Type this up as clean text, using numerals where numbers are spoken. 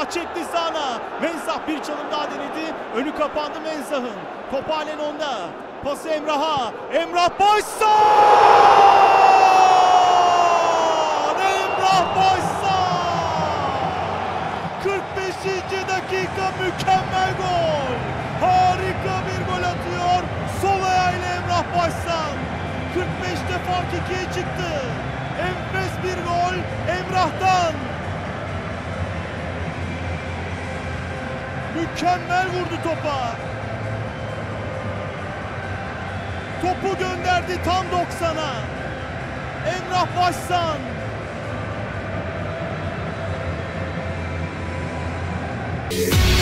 Mensah çekti sağına. Mensah bir çalım daha denedi. Önü kapandı Mensah'ın. Top halen onda. Pası Emrah'a. Emrah Başsan! Emrah Başsan! 45. dakika mükemmel gol. Harika bir gol atıyor. Sol ayağıyla Emrah Başsan. 45'te fark 2'ye çıktı. Enfes bir gol Emrah'tan. Mükemmel vurdu topa. Topu gönderdi tam 90'a. Emrah Başsan. Yeah.